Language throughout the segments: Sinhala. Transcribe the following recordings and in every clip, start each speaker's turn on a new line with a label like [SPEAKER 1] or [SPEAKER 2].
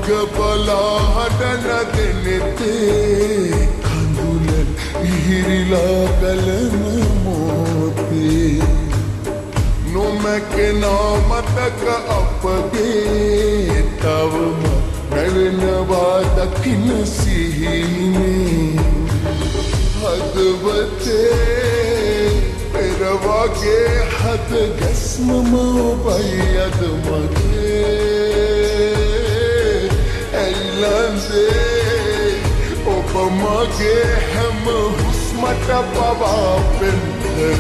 [SPEAKER 1] මගබලා හදන දෙනෙතේ කඳුලන් ඉහිරිලා ගලන මොහොතේ නොමැකෙනා මතක අපගේ තවම නැවෙනවා දකින්න සිහිනේ හදවතේ පෙර වගේ හද ගැස්මම ඔබයි අද මගේ ඇයිලන්දේ ඔබ මගේ හැම හුස්මට පවා පෙන්වන්නේ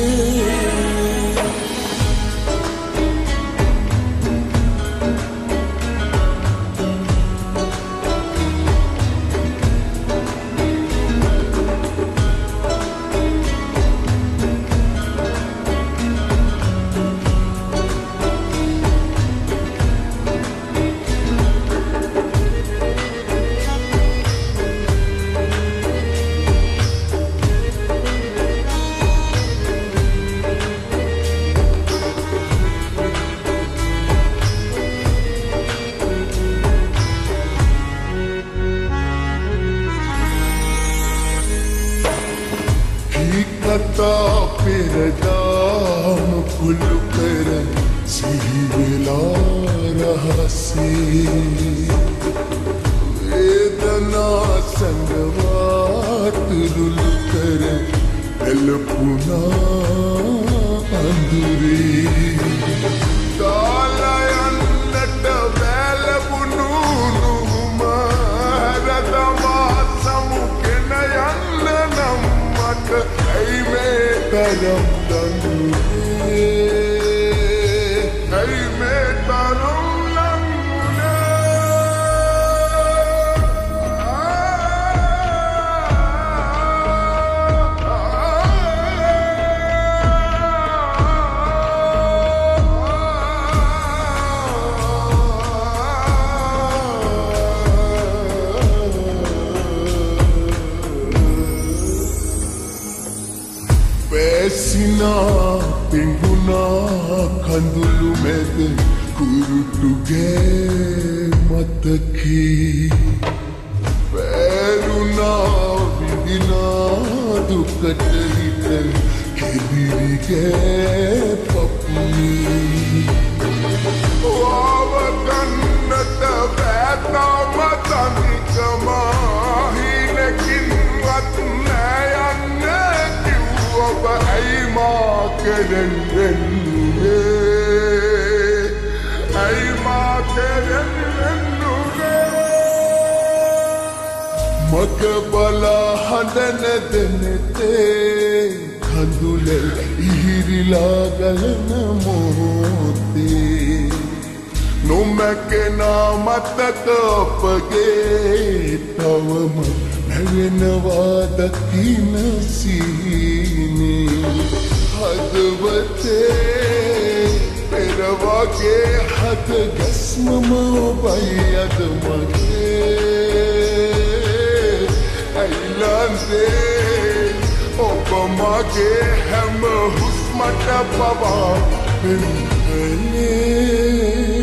[SPEAKER 1] පෙරදාම කුළු කර සිහිවෙලා රහසේ වේදනා සංගවා තුරුළු කර එළපුනා අඳුරේ දාලයන්නට වැළපුණු නුම රදමා සමුගෙන යන්න නම් මට ඇයි මේ තරම් දන්නුනේ ඇයි මේ තරම් Sinar pingguna kandulu mede kurutuge mataki peruna vidina dukata hita kedirige papuni wawagannata beta matanikama hinekin watnayanne Oba aima keren rennuge aima keren rennuge Makabala hadana denete kandule ihirila galana mote නොමැකෙනා මතක අපගේ තවම නැවෙනවා දකින්න සිහිනේ හදවතේ පෙර වගේ හද ගැස්මම ඔබයි අද මගේ ඇයිලන්දේ ඔබ මගේ හැම හුස්මට පවා පෙන්වන්නේ